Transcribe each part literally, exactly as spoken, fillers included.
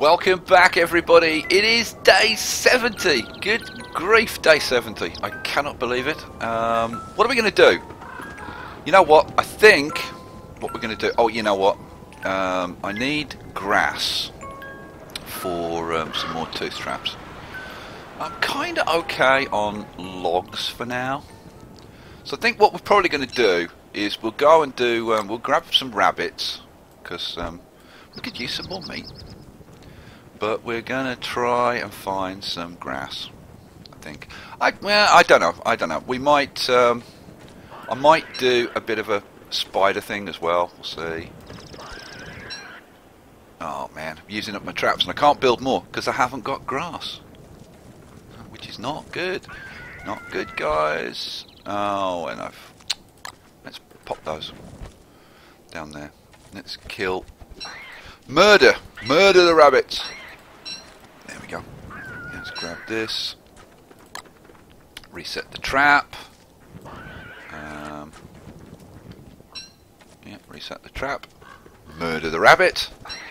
Welcome back, everybody. It is day seventy. Good grief, day seventy. I cannot believe it. Um, what are we going to do? You know what? I think what we're going to do... Oh, you know what? Um, I need grass for um, some more tooth traps. I'm kind of okay on logs for now. So I think what we're probably going to do is we'll go and do... Um, we'll grab some rabbits, because um, we could use some more meat. But we're gonna try and find some grass. I think. I well, I don't know. I don't know. We might. Um, I might do a bit of a spider thing as well. We'll see. Oh man, I'm using up my traps and I can't build more because I haven't got grass, which is not good. Not good, guys. Oh, and I've. Let's pop those down there. Let's kill. Murder! Murder the rabbits! There we go. Let's grab this. Reset the trap. Um, yeah, reset the trap. Murder the rabbit.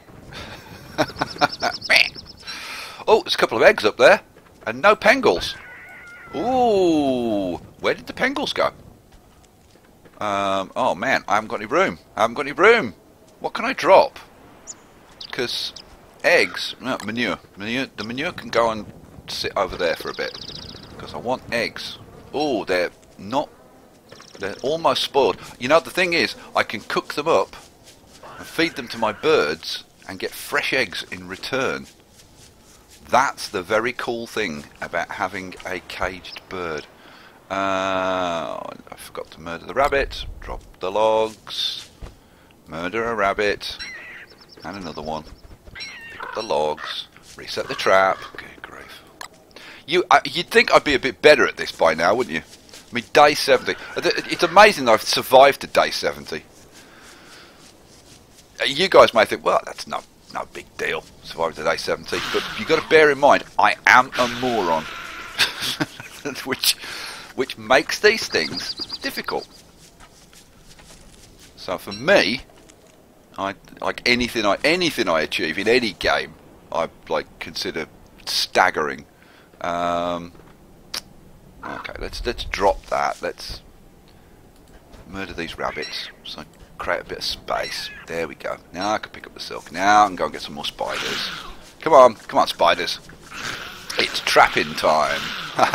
Oh, there's a couple of eggs up there. And no pengals. Ooh, where did the pengals go? Um, oh man, I haven't got any room. I haven't got any room. What can I drop? Because eggs, no, manure, manure, the manure can go and sit over there for a bit. Because I want eggs. Oh, they're not, they're almost spoiled. You know, the thing is, I can cook them up and feed them to my birds and get fresh eggs in return. That's the very cool thing about having a caged bird. Uh, I forgot to murder the rabbit. Drop the logs. Murder a rabbit. And another one. Pick up the logs. Reset the trap. Good grief. You, uh, you'd think I'd be a bit better at this by now, wouldn't you? I mean, day seventy. It's amazing that I've survived to day seventy. You guys may think, well, that's no, no big deal, surviving to day seventy. But you've got to bear in mind, I am a moron. which, which makes these things difficult. So for me... I like anything I anything I achieve in any game, I like consider staggering. Um, okay, let's let's drop that. Let's murder these rabbits. So create a bit of space. There we go. Now I can pick up the silk. Now I can go and get some more spiders. Come on, come on, spiders! It's trapping time.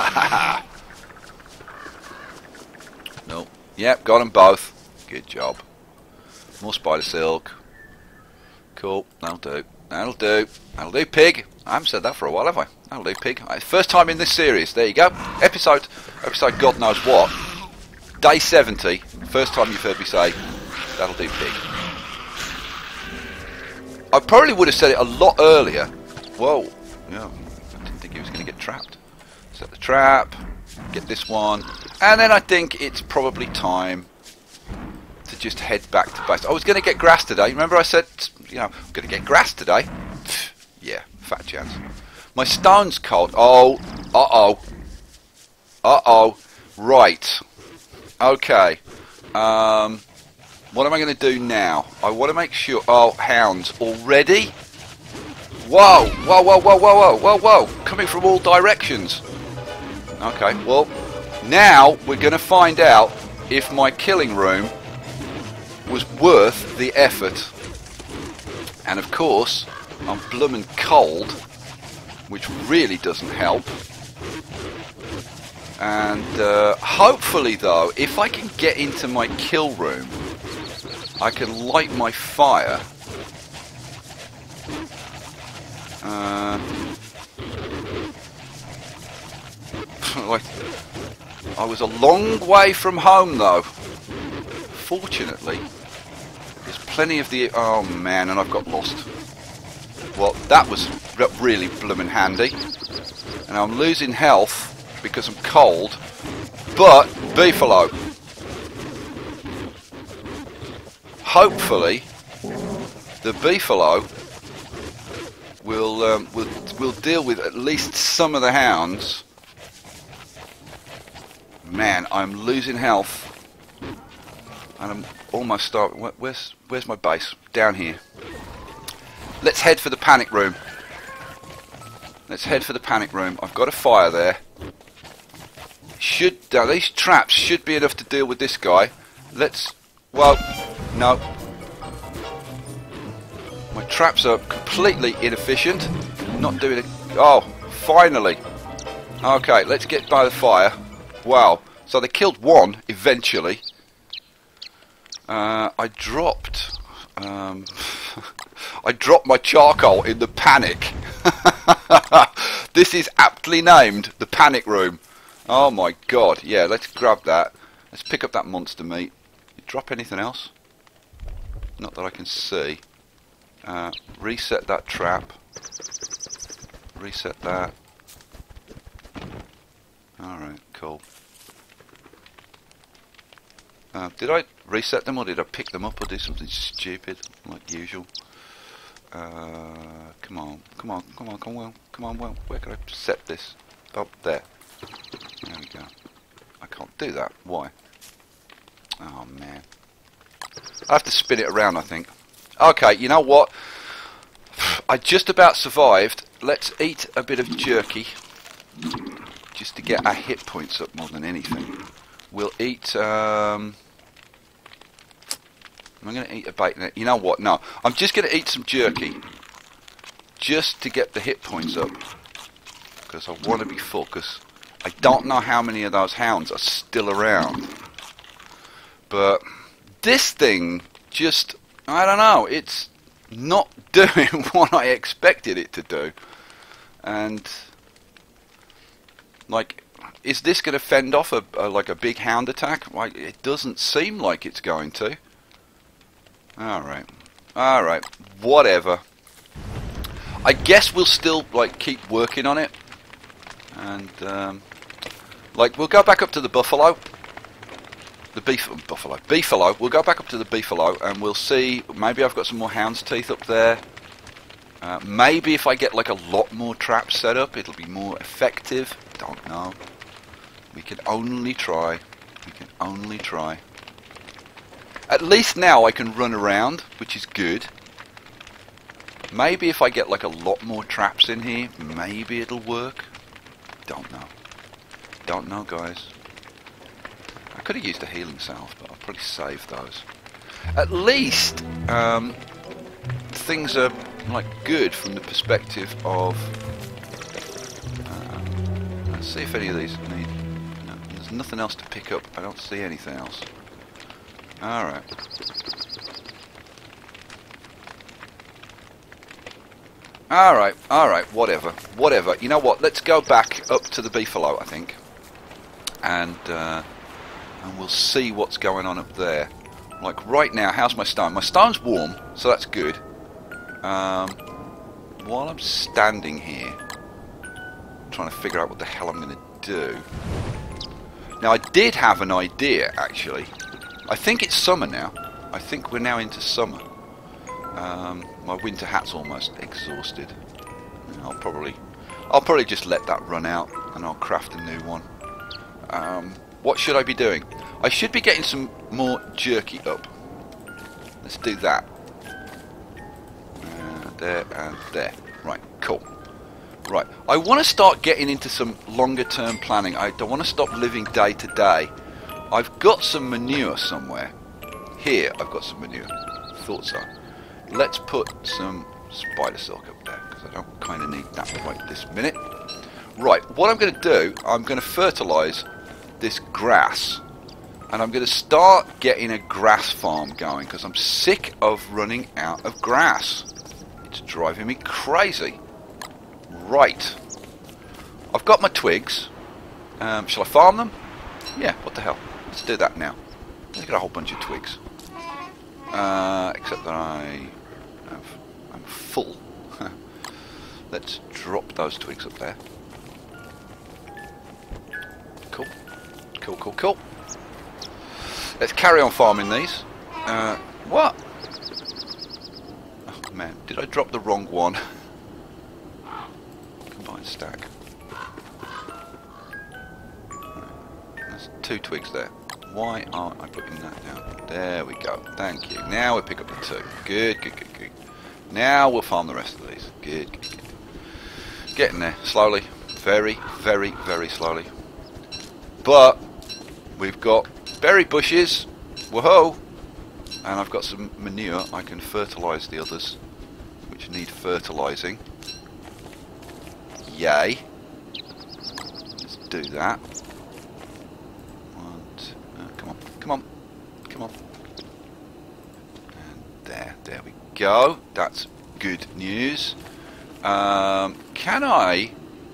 Nope. Yep, got them both. Good job. More spider silk. Cool. That'll do. That'll do. That'll do, pig. I haven't said that for a while, have I? That'll do, pig. First time in this series. There you go. Episode, episode God knows what. Day seventy. First time you've heard me say, that'll do, pig. I probably would have said it a lot earlier. Whoa. Yeah, I didn't think he was going to get trapped. Set the trap. Get this one. And then I think it's probably time to just head back to base. I was going to get grass today. Remember I said, you know, I'm going to get grass today? Yeah, fat chance. My stone's cold. Oh, uh-oh. Uh-oh. Right. Okay. Um, what am I going to do now? I want to make sure... Oh, hounds. Already? Whoa. Whoa, whoa, whoa, whoa, whoa, whoa, whoa. Coming from all directions. Okay, well, now we're going to find out if my killing room was worth the effort. And of course, I'm bloomin' cold, which really doesn't help. And uh, hopefully though, if I can get into my kill room, I can light my fire. Uh, like, I was a long way from home though. Fortunately, there's plenty of the... Oh man, and I've got lost. Well, that was really bloomin' handy. And I'm losing health because I'm cold. But, beefalo. Hopefully, the beefalo will, um, will, will deal with at least some of the hounds. Man, I'm losing health. And I'm almost starting... Where's, where's my base? Down here. Let's head for the panic room. Let's head for the panic room. I've got a fire there. Should uh, these traps should be enough to deal with this guy. Let's. Well, no. My traps are completely inefficient. Not doing it. Oh, finally. Okay, let's get by the fire. Wow. So they killed one eventually. Uh, I dropped. Um, I dropped my charcoal in the panic. This is aptly named the panic room. Oh my god. Yeah, let's grab that. Let's pick up that monster meat. You drop anything else? Not that I can see. Uh, reset that trap. Reset that. Alright, cool. Uh, did I reset them or did I pick them up or do something stupid like usual? Uh, come on, come on, come on, come on, come on, well, where can I set this? Up there. There we go. I can't do that. Why? Oh man. I have to spin it around, I think. Okay, you know what? I just about survived. Let's eat a bit of jerky. Just to get our hit points up more than anything. We'll eat... Um, I'm going to eat a bacon. You know what? No. I'm just going to eat some jerky. Just to get the hit points up. Because I want to be full. Because I don't know how many of those hounds are still around. But this thing just... I don't know. It's not doing what I expected it to do. And... Like... Is this going to fend off a, a like a big hound attack? Like, it doesn't seem like it's going to. Alright. Alright. Whatever. I guess we'll still like keep working on it. And um, like we'll go back up to the buffalo. The beef buffalo. Beefalo. We'll go back up to the beefalo and we'll see. Maybe I've got some more hound's teeth up there. Uh, maybe if I get like a lot more traps set up, it'll be more effective. Don't know. We can only try. We can only try. At least now I can run around, which is good. Maybe if I get like a lot more traps in here, maybe it'll work. Don't know. Don't know, guys. I could have used a healing salve, but I'll probably save those. At least um, things are like good from the perspective of... Uh, let's see if any of these need... There's nothing else to pick up. I don't see anything else. Alright. Alright, alright, whatever. Whatever. You know what? Let's go back up to the beefalo, I think. And, uh, and we'll see what's going on up there. Like, right now, how's my stone? My stone's warm, so that's good. Um, while I'm standing here, trying to figure out what the hell I'm going to do... Now, I did have an idea, actually. I think it's summer now. I think we're now into summer. Um, my winter hat's almost exhausted. I'll probably, I'll probably just let that run out, and I'll craft a new one. Um, what should I be doing? I should be getting some more jerky up. Let's do that. Uh, there and there. Right, cool. Right, I want to start getting into some longer term planning. I don't want to stop living day to day. I've got some manure somewhere. Here, I've got some manure. Thought so. Let's put some spider silk up there, because I don't kind of need that right this minute. Right, what I'm going to do, I'm going to fertilise this grass. And I'm going to start getting a grass farm going, because I'm sick of running out of grass. It's driving me crazy. Right. I've got my twigs. Um, shall I farm them? Yeah, what the hell. Let's do that now. Let's get a whole bunch of twigs. Uh, except that I have, I'm full. Let's drop those twigs up there. Cool. Cool, cool, cool. Let's carry on farming these. Uh, what? Oh man, did I drop the wrong one? Stack. That's two twigs there. Why aren't I putting that down? There we go. Thank you. Now we pick up the two. Good, good, good, good. Now we'll farm the rest of these. Good, good, good. Getting there, slowly. Very, very, very slowly. But we've got berry bushes. Whoa! And I've got some manure. I can fertilise the others, which need fertilising. Yay. Let's do that. One, two, uh, come on, come on, come on. And there, there we go. That's good news. Um, can I...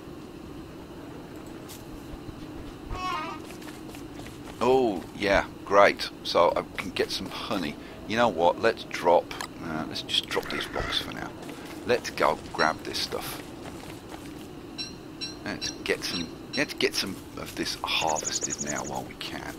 Oh, yeah, great. So I can get some honey. You know what? Let's drop... Uh, let's just drop these rocks for now. Let's go grab this stuff. Let's get some... Let's get some of this harvested now while we can.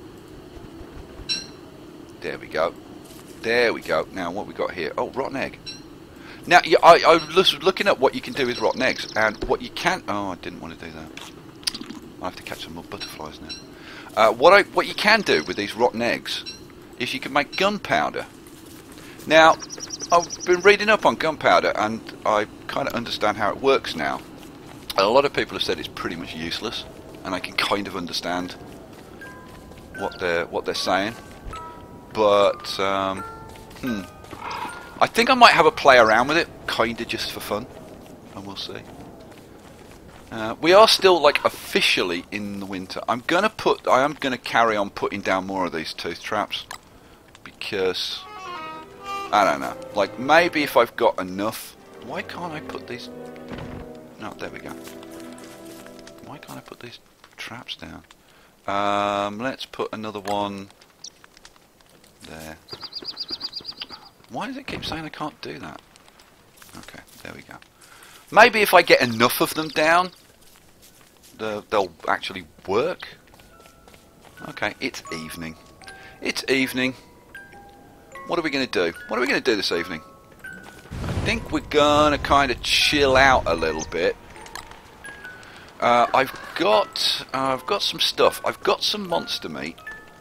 There we go. There we go. Now, what we got here? Oh, rotten egg. Now, yeah, I, I was looking at what you can do with rotten eggs, and what you can... Oh, I didn't want to do that. I have to catch some more butterflies now. Uh, what I what you can do with these rotten eggs is you can make gunpowder. Now, I've been reading up on gunpowder, and I kind of understand how it works now. And a lot of people have said it's pretty much useless, and I can kind of understand what they're what they're saying. But um, hmm. I think I might have a play around with it, kind of just for fun, and we'll see. Uh, we are still, like, officially in the winter. I'm gonna put, I am gonna carry on putting down more of these tooth traps, because, I don't know, like, maybe if I've got enough, why can't I put these, no, there we go. Why can't I put these traps down? Um, let's put another one there. Why does it keep saying I can't do that? Okay, there we go. Maybe if I get enough of them down, the, they'll actually work. Okay, it's evening. It's evening. What are we going to do? What are we going to do this evening? I think we're going to kind of chill out a little bit. Uh, I've got, uh, I've got some stuff. I've got some monster meat.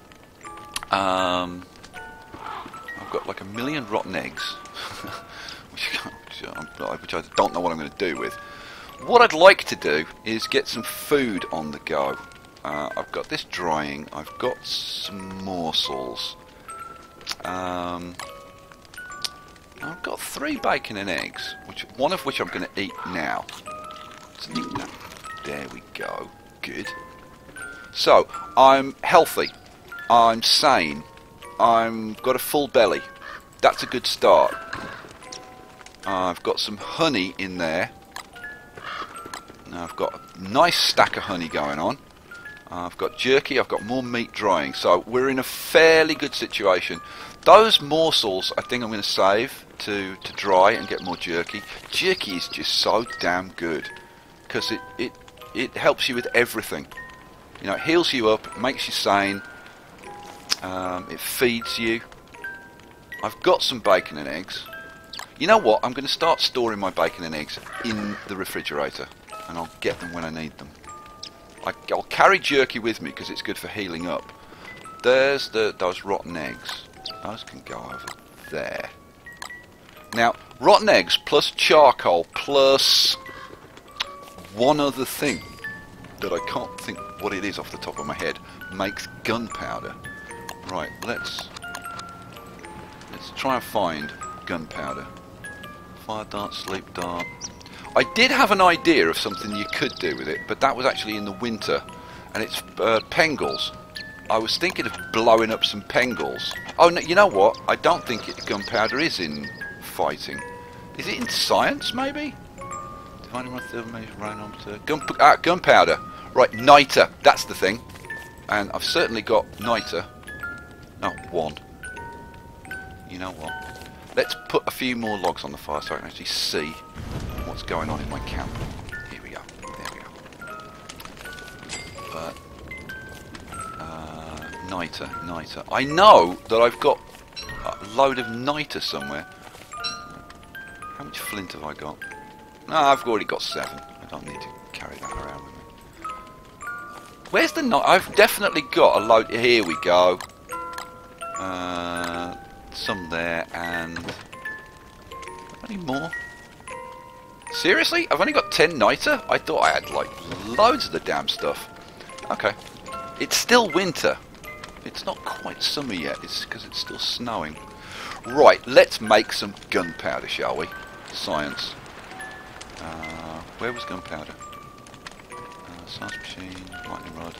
Um, I've got like a million rotten eggs, which, which I don't know what I'm going to do with. What I'd like to do is get some food on the go. Uh, I've got this drying. I've got some morsels. Um, I've got three bacon and eggs, which one of which I'm going to eat now. Let's eat that. There we go. Good. So I'm healthy. I'm sane. I'm got a full belly. That's a good start. I've got some honey in there. Now I've got a nice stack of honey going on. I've got jerky. I've got more meat drying. So we're in a fairly good situation. Those morsels I think I'm going to save to, to dry and get more jerky. Jerky is just so damn good. Because it, it, it helps you with everything. You know, it heals you up. It makes you sane. Um, it feeds you. I've got some bacon and eggs. You know what? I'm going to start storing my bacon and eggs in the refrigerator, and I'll get them when I need them. I, I'll carry jerky with me because it's good for healing up. There's the those rotten eggs. Those can go over there. Now, rotten eggs plus charcoal plus one other thing that I can't think what it is off the top of my head makes gunpowder. Right, let's let's try and find gunpowder. Fire dart, sleep dart. I did have an idea of something you could do with it, but that was actually in the winter, and it's uh, pengals. I was thinking of blowing up some pengals. Oh, no, you know what? I don't think it, gunpowder is in fighting. Is it in science, maybe? Gun, ah, gunpowder. Right, niter. That's the thing. And I've certainly got niter. No, one. You know what? Let's put a few more logs on the fire so I can actually see what's going on in my camp. Here we go. There we go. But, uh, niter, niter. I know that I've got a load of niter somewhere. How much flint have I got? No, I've already got seven. I don't need to carry that around with me. Where's the niter? I've definitely got a load. Here we go. Uh, some there, and any more? Seriously? I've only got ten niter? I thought I had, like, loads of the damn stuff. Okay. It's still winter. It's not quite summer yet. It's because it's still snowing. Right, let's make some gunpowder, shall we? Science. Uh, where was gunpowder? Uh, science machine, lightning rod.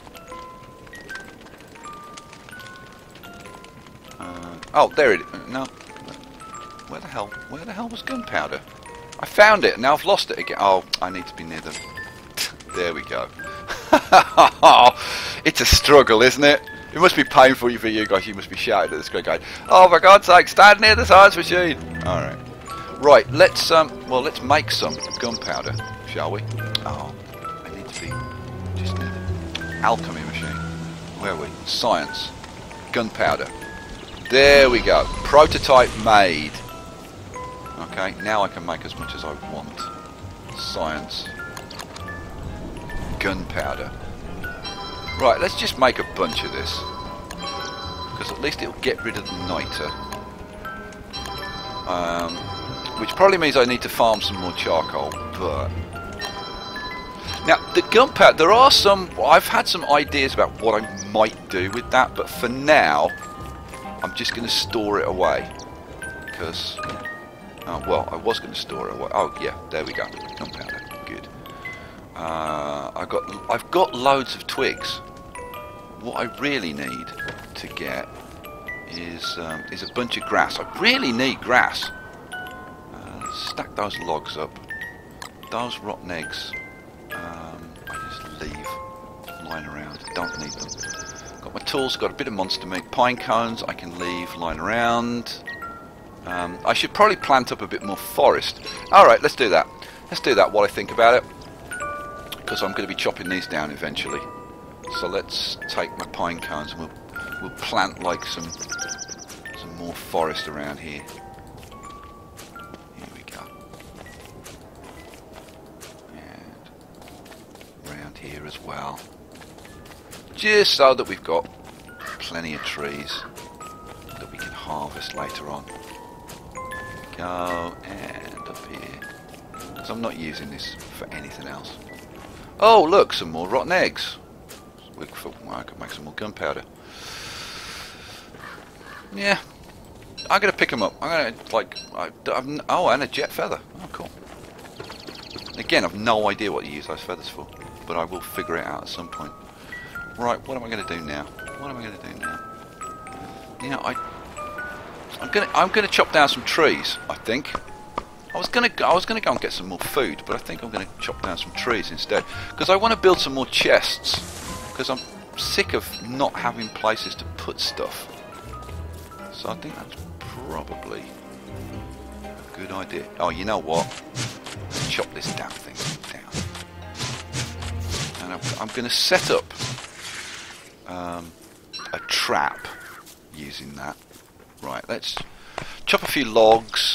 Uh, oh, there it is. No. Where the hell? Where the hell was gunpowder? I found it, and now I've lost it again. Oh, I need to be near them. There we go. It's a struggle, isn't it? It must be painful for you guys. You must be shouting at the screen going, "Oh, for God's sake, stand near the science machine!" All right, right. Let's um. Well, let's make some gunpowder, shall we? Oh, I need to be. Just need an alchemy machine. Where are we? Science, gunpowder. There we go. Prototype made. Okay, now I can make as much as I want. Science. Gunpowder. Right, let's just make a bunch of this. Because at least it'll get rid of the niter. Um, which probably means I need to farm some more charcoal, but... Now, the gunpowder, there are some... I've had some ideas about what I might do with that, but for now, I'm just going to store it away. Because... Oh, well, I was going to store it away. Oh, yeah, there we go. Gunpowder. Good. Uh, I got, I've got loads of twigs. What I really need to get is um, is a bunch of grass. I really need grass. Uh, stack those logs up. Those rotten eggs, um, I just leave lying around. Don't need them. Got my tools. Got a bit of monster meat. Pine cones I can leave lying around. Um, I should probably plant up a bit more forest. Alright, let's do that. Let's do that while I think about it. Because I'm going to be chopping these down eventually. So let's take my pine cones and we'll, we'll plant like some, some more forest around here. Here we go. And around here as well. Just so that we've got plenty of trees that we can harvest later on. Go and up here, because I'm not using this for anything else. Oh look, some more rotten eggs. Well, I could make some more gunpowder. Yeah, I'm gonna pick them up. I'm gonna like, I, I've, oh, and a jet feather. Oh, cool. Again, I've no idea what to use those feathers for, but I will figure it out at some point. Right, what am I gonna do now? What am I gonna do now? You know, I. I'm gonna I'm gonna chop down some trees. I think I was gonna go, I was gonna go and get some more food, but I think I'm gonna chop down some trees instead because I want to build some more chests. Because I'm sick of not having places to put stuff. So I think that's probably a good idea. Oh, you know what? Let's chop this damn thing down. And I'm, I'm going to set up um, a trap using that. Right, let's chop a few logs.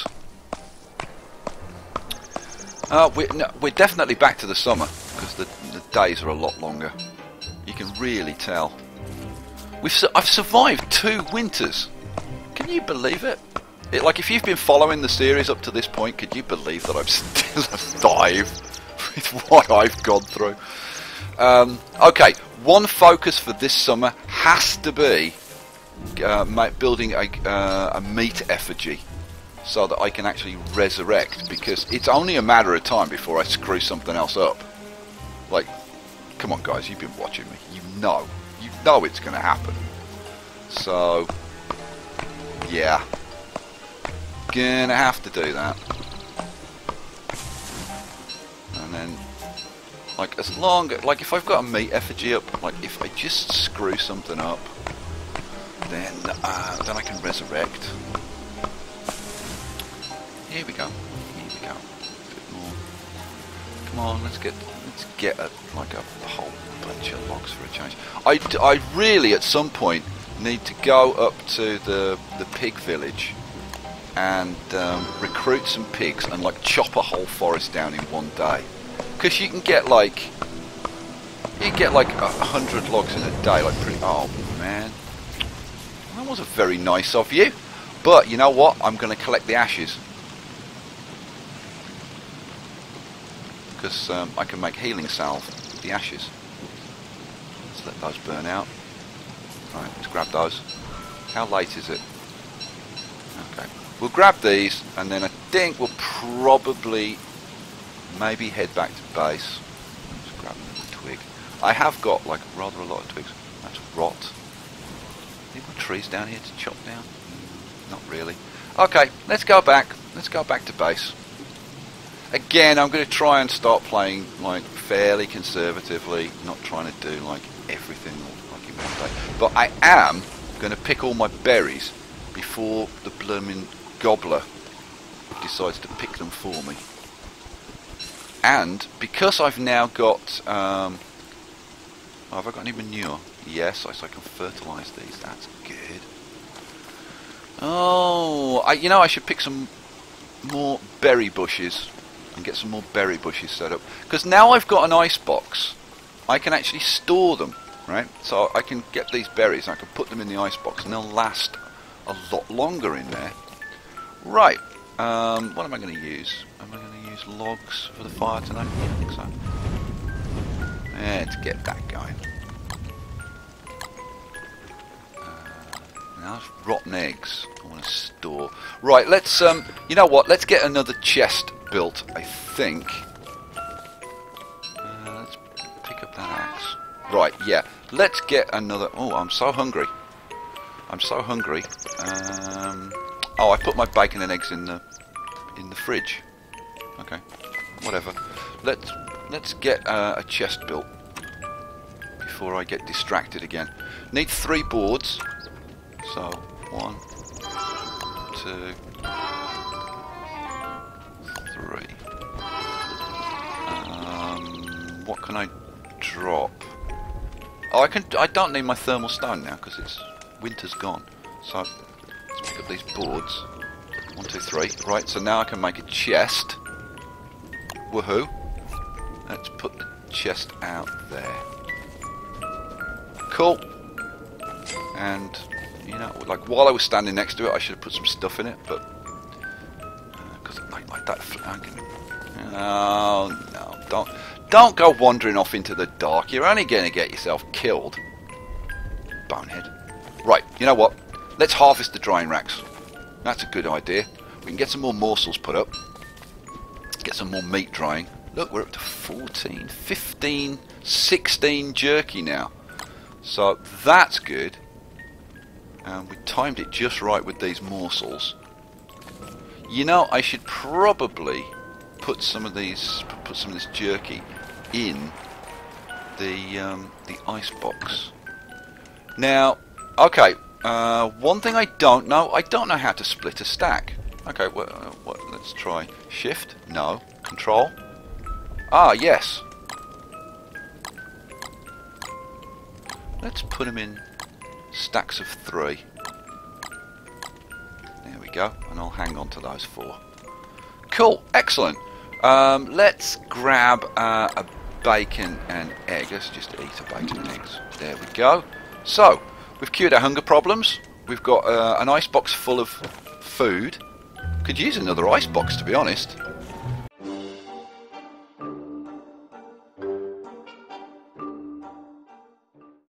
Uh, we're, no, we're definitely back to the summer because the, the days are a lot longer. You can really tell. We've su I've survived two winters. Can you believe it? it? Like, if you've been following the series up to this point, could you believe that I'm still alive with what I've gone through? Um, okay, one focus for this summer has to be uh, building a, uh, a meat effigy so that I can actually resurrect, because it's only a matter of time before I screw something else up. Like, come on guys, you've been watching me. You know. You know it's going to happen. So, yeah. Gonna have to do that. And then, like, as long, like, if I've got a meat effigy up, like, if I just screw something up, then, uh, then I can resurrect. Here we go. Here we go. A bit more. Come on, let's get, let's get a, like a whole bunch of logs for a change. I, I really, at some point, need to go up to the the pig village and um, recruit some pigs and like chop a whole forest down in one day. Because you can get like, you can get like a hundred logs in a day, like pretty. Oh man, that wasn't very nice of you. But you know what? I'm going to collect the ashes. because um, I can make healing salve with the ashes. Let's let those burn out. Right, let's grab those. How late is it? Okay, we'll grab these, and then I think we'll probably maybe head back to base. Let's grab a twig. I have got like rather a lot of twigs. That's rot. Any more trees down here to chop down? Not really. Okay, let's go back. Let's go back to base. Again, I'm going to try and start playing like fairly conservatively, not trying to do like everything like in one day. But I am going to pick all my berries before the blooming gobbler decides to pick them for me. And because I've now got, um, oh, have I got any manure? Yes, so I can fertilise these. That's good. Oh, I, you know, I should pick some more berry bushes and get some more berry bushes set up. Because now I've got an ice box, I can actually store them, right? So I can get these berries, and I can put them in the ice box, and they'll last a lot longer in there. Right, um, what am I going to use? Am I going to use logs for the fire tonight? Yeah, I think so. Yeah, let's get that going. Now, rotten eggs I want to store. Right, let's, um, you know what, let's get another chest built, I think. Uh, let's pick up that axe. Right, yeah, let's get another, oh, I'm so hungry. I'm so hungry. Um, oh, I put my bacon and eggs in the, in the fridge. Okay, whatever. Let's, let's get uh, a chest built before I get distracted again. Need three boards. So, one, two, three. Um, what can I drop? Oh, I can. I don't need my thermal stone now because it's winter's gone. So, let's pick up these boards. One, two, three. Right. So now I can make a chest. Woohoo! Let's put the chest out there. Cool. And. You know, like while I was standing next to it, I should have put some stuff in it, but because uh, like, like that. Oh no! Don't don't go wandering off into the dark. You're only going to get yourself killed, bonehead. Right. You know what? Let's harvest the drying racks. That's a good idea. We can get some more morsels put up. Get some more meat drying. Look, we're up to fourteen, fifteen, sixteen jerky now. So that's good. Um, we timed it just right with these morsels. You know, I should probably put some of these, put some of this jerky in the um, the ice box. Now, okay. Uh, one thing I don't know, I don't know how to split a stack. Okay, well, uh, what, let's try Shift. No, Control. Ah, yes. Let's put them in stacks of three. There we go, and I'll hang on to those four. Cool, excellent. Um, let's grab uh, a bacon and egg. Let's just eat a bacon and eggs. There we go. So, we've cured our hunger problems. We've got uh, an icebox full of food. Could use another icebox, to be honest.